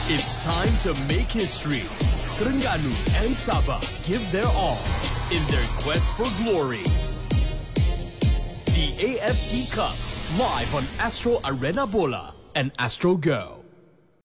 It's time to make history. Terengganu and Sabah give their all in their quest for glory. The AFC Cup, live on Astro Arena Bola and Astro Go.